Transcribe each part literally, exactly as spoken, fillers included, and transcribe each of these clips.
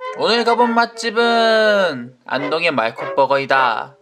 오늘 가본 맛집은 안동의 말컵버거이다.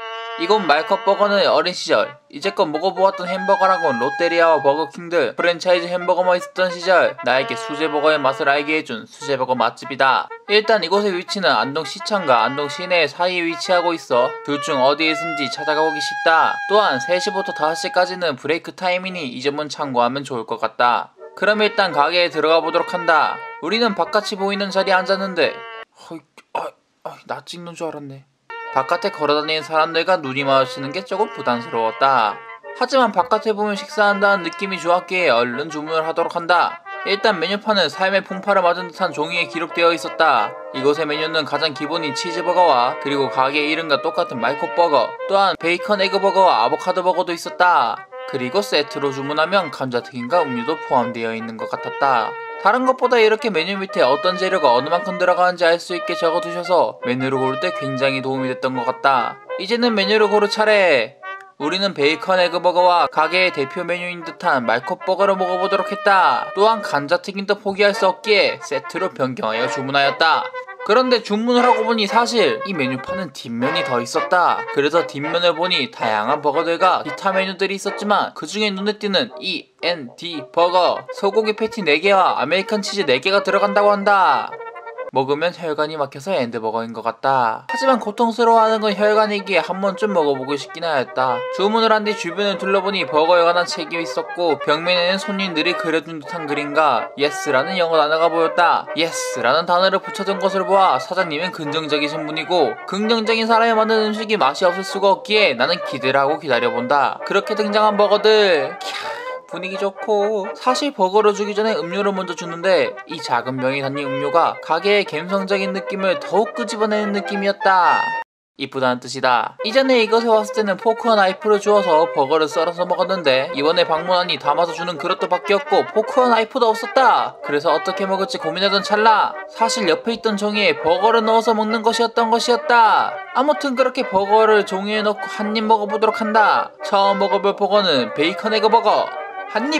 이곳 말컵버거는 어린 시절 이제껏 먹어보았던 햄버거라곤 롯데리아와 버거킹 등 프랜차이즈 햄버거만 있었던 시절 나에게 수제버거의 맛을 알게 해준 수제버거 맛집이다. 일단 이곳의 위치는 안동 시청과 안동 시내 사이에 위치하고 있어 둘 중 어디에 있는지 찾아가보기 쉽다. 또한 세 시부터 다섯 시까지는 브레이크 타임이니 이 점은 참고하면 좋을 것 같다. 그럼 일단 가게에 들어가 보도록 한다. 우리는 바깥이 보이는 자리에 앉았는데 어이, 어이, 어이, 나 찍는 줄 알았네. 바깥에 걸어다니는 사람들과 눈이 마주치는 게 조금 부담스러웠다. 하지만 바깥에 보면 식사한다는 느낌이 좋았기에 얼른 주문을 하도록 한다. 일단 메뉴판은 삶의 풍파를 맞은 듯한 종이에 기록되어 있었다. 이곳의 메뉴는 가장 기본인 치즈버거와 그리고 가게 이름과 똑같은 말컵버거, 또한 베이컨 에그버거와 아보카도버거도 있었다. 그리고 세트로 주문하면 감자튀김과 음료도 포함되어 있는 것 같았다. 다른 것보다 이렇게 메뉴 밑에 어떤 재료가 어느 만큼 들어가는지 알 수 있게 적어두셔서 메뉴를 고를 때 굉장히 도움이 됐던 것 같다. 이제는 메뉴를 고를 차례. 우리는 베이컨 에그버거와 가게의 대표 메뉴인 듯한 말컵버거를 먹어보도록 했다. 또한 감자튀김도 포기할 수 없기에 세트로 변경하여 주문하였다. 그런데 주문을 하고 보니 사실 이 메뉴판은 뒷면이 더 있었다. 그래서 뒷면을 보니 다양한 버거들과 기타 메뉴들이 있었지만 그 중에 눈에 띄는 이 엔 디 버거, 소고기 패티 네 개와 아메리칸 치즈 네 개가 들어간다고 한다. 먹으면 혈관이 막혀서 엔드버거인 것 같다. 하지만 고통스러워하는 건 혈관이기에 한 번쯤 먹어보고 싶긴 하였다. 주문을 한 뒤 주변을 둘러보니 버거에 관한 책이 있었고 벽면에는 손님들이 그려준 듯한 그림과 예스라는 영어 단어가 보였다. 예스라는 단어를 붙여둔 것을 보아 사장님은 긍정적이신 분이고 긍정적인 사람이 만든 음식이 맛이 없을 수가 없기에 나는 기대를 하고 기다려본다. 그렇게 등장한 버거들 캬, 분위기 좋고. 사실 버거를 주기 전에 음료를 먼저 주는데 이 작은 병에 담긴 음료가 가게의 감성적인 느낌을 더욱 끄집어내는 느낌이었다. 이쁘다는 뜻이다. 이전에 이것에 왔을 때는 포크와 나이프를 주어서 버거를 썰어서 먹었는데 이번에 방문하니 담아서 주는 그릇도 바뀌었고 포크와 나이프도 없었다. 그래서 어떻게 먹을지 고민하던 찰나 사실 옆에 있던 종이에 버거를 넣어서 먹는 것이었던 것이었다. 아무튼 그렇게 버거를 종이에 넣고 한 입 먹어보도록 한다. 처음 먹어볼 버거는 베이컨 에그버거. 한입!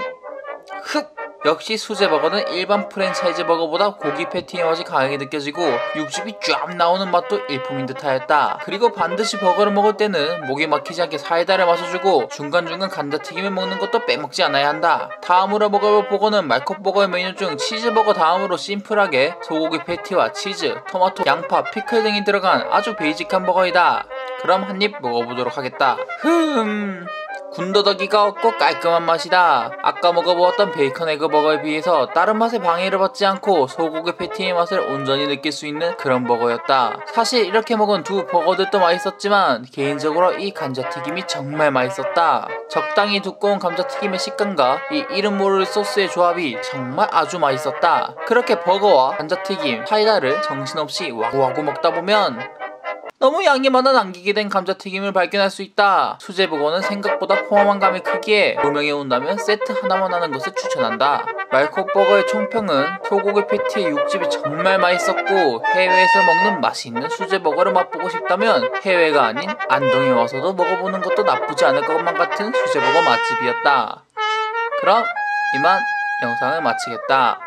흑! 역시 수제버거는 일반 프랜차이즈 버거보다 고기 패티의 맛이 강하게 느껴지고 육즙이 쫙 나오는 맛도 일품인 듯하였다. 그리고 반드시 버거를 먹을 때는 목이 막히지 않게 사이다를 마셔주고 중간중간 감자튀김을 먹는 것도 빼먹지 않아야 한다. 다음으로 먹어볼 버거는 말컵버거의 메뉴 중 치즈버거 다음으로 심플하게 소고기 패티와 치즈, 토마토, 양파, 피클 등이 들어간 아주 베이직한 버거이다. 그럼 한입 먹어보도록 하겠다. 흠... 군더더기가 없고 깔끔한 맛이다. 아까 먹어보았던 베이컨 에그버거에 비해서 다른 맛에 방해를 받지 않고 소고기 패티의 맛을 온전히 느낄 수 있는 그런 버거였다. 사실 이렇게 먹은 두 버거들도 맛있었지만 개인적으로 이 감자튀김이 정말 맛있었다. 적당히 두꺼운 감자튀김의 식감과 이 이름 모를 소스의 조합이 정말 아주 맛있었다. 그렇게 버거와 감자튀김, 사이다를 정신없이 와구와구 먹다 보면 너무 양이 많아 남기게 된 감자튀김을 발견할 수 있다. 수제버거는 생각보다 포만한 감이 크기에 두 명이 온다면 세트 하나만 하는 것을 추천한다. 말컵버거의 총평은 소고기 패티의 육즙이 정말 맛있었고 해외에서 먹는 맛있는 수제버거를 맛보고 싶다면 해외가 아닌 안동에 와서도 먹어보는 것도 나쁘지 않을 것만 같은 수제버거 맛집이었다. 그럼 이만 영상을 마치겠다.